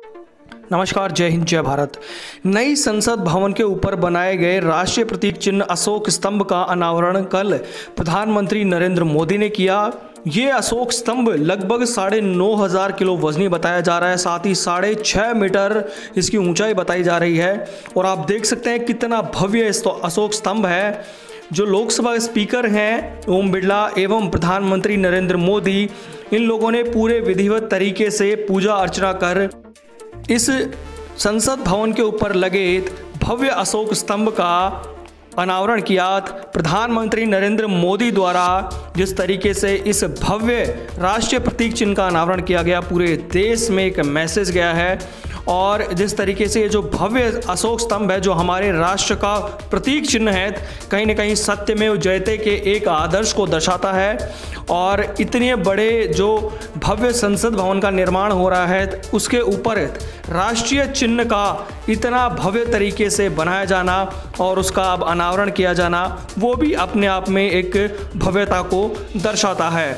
नमस्कार, जय हिंद, जय भारत। नई संसद भवन के ऊपर बनाए गए राष्ट्रीय प्रतीक चिन्ह अशोक स्तंभ का अनावरण कल प्रधानमंत्री नरेंद्र मोदी ने किया। ये अशोक स्तंभ लगभग 9,500 किलो वजनी बताया जा रहा है, साथ ही 6.5 मीटर इसकी ऊंचाई बताई जा रही है। और आप देख सकते हैं कितना भव्य अशोक स्तंभ है। जो लोकसभा स्पीकर हैं ओम बिरला एवं प्रधानमंत्री नरेंद्र मोदी, इन लोगों ने पूरे विधिवत तरीके से पूजा अर्चना कर इस संसद भवन के ऊपर लगे भव्य अशोक स्तंभ का अनावरण किया। प्रधानमंत्री नरेंद्र मोदी द्वारा जिस तरीके से इस भव्य राष्ट्रीय प्रतीक चिन्ह का अनावरण किया गया, पूरे देश में एक मैसेज गया है। और जिस तरीके से ये जो भव्य अशोक स्तंभ है, जो हमारे राष्ट्र का प्रतीक चिन्ह है, कहीं ना कहीं सत्यमेव जयते के एक आदर्श को दर्शाता है। और इतने बड़े जो भव्य संसद भवन का निर्माण हो रहा है, उसके ऊपर राष्ट्रीय चिन्ह का इतना भव्य तरीके से बनाया जाना और उसका अब अनावरण किया जाना, वो भी अपने आप में एक भव्यता को दर्शाता है।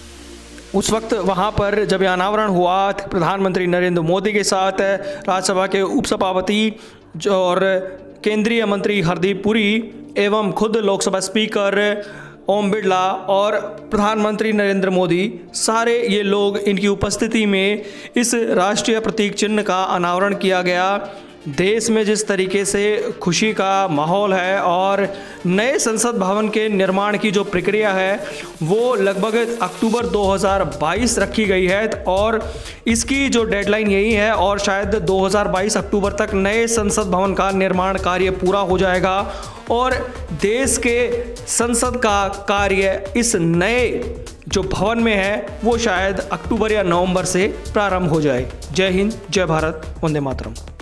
उस वक्त वहाँ पर जब यह अनावरण हुआ, प्रधानमंत्री नरेंद्र मोदी के साथ राज्यसभा के उपसभापति और केंद्रीय मंत्री हरदीप पुरी एवं खुद लोकसभा स्पीकर ओम बिरला और प्रधानमंत्री नरेंद्र मोदी, सारे ये लोग, इनकी उपस्थिति में इस राष्ट्रीय प्रतीक चिन्ह का अनावरण किया गया। देश में जिस तरीके से खुशी का माहौल है और नए संसद भवन के निर्माण की जो प्रक्रिया है वो लगभग अक्टूबर 2022 रखी गई है और इसकी जो डेडलाइन यही है और शायद 2022 अक्टूबर तक नए संसद भवन का निर्माण कार्य पूरा हो जाएगा और देश के संसद का कार्य इस नए जो भवन में है वो शायद अक्टूबर या नवंबर से प्रारंभ हो जाए। जय हिंद, जय भारत, वंदे मातरम।